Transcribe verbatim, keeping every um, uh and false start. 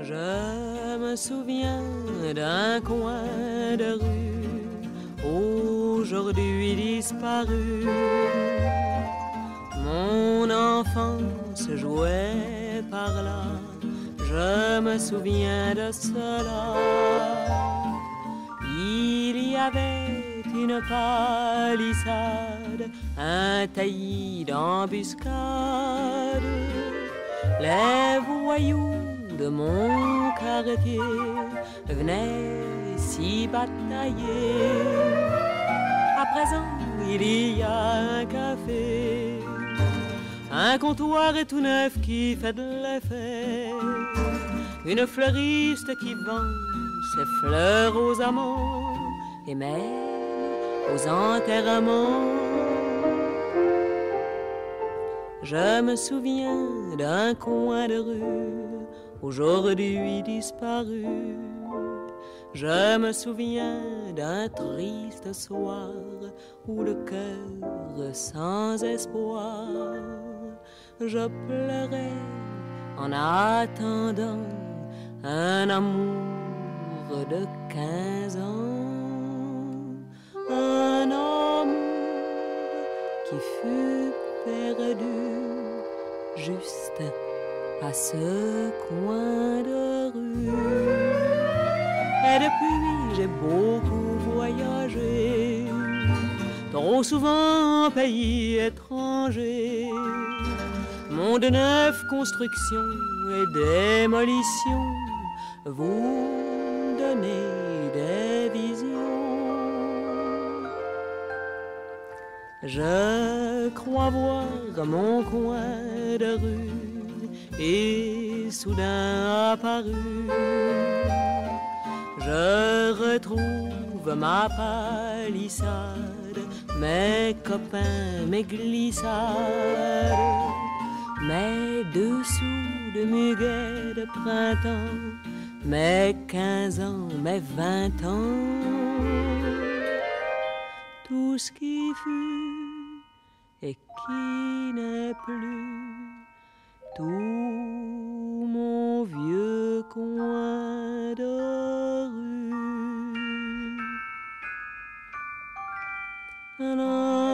Je me souviens d'un coin de rue aujourd'hui disparu. Mon enfance jouait par là, je me souviens de cela. Il y avait une palissade, un taillis d'embuscade. Les voyous de mon quartier venaient s'y batailler. À présent, il y a un café, un comptoir est tout neuf qui fait de l'effet, une fleuriste qui vend ses fleurs aux amants et même aux enterrements. Je me souviens d'un coin de rue aujourd'hui disparu. Je me souviens d'un triste soir où le cœur sans espoir, je pleurais en attendant un amour de quinze ans, un amour qui fut perdu juste à ce coin de rue. Et depuis j'ai beaucoup voyagé, trop souvent en pays étranger. Monde neuf, construction et démolition, vous donnez des visions. Je crois voir mon coin de rue et soudain apparu. Je retrouve ma palissade, mes copains, mes glissades, mes dessous de muguet de printemps, mes quinze ans, mes vingt ans. Tout ce qui fut et qui n'est plus, tout mon vieux coin de rue.